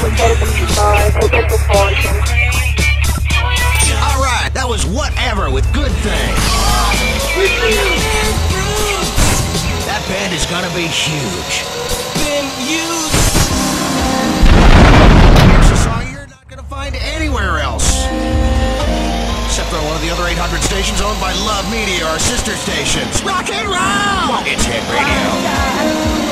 Alright, that was Whatever with Good Thing. That band is gonna be huge. Here's a song you're not gonna find anywhere else. Except on one of the other 800 stations owned by Love Media, our sister stations. Rock and roll! It's Hit Radio.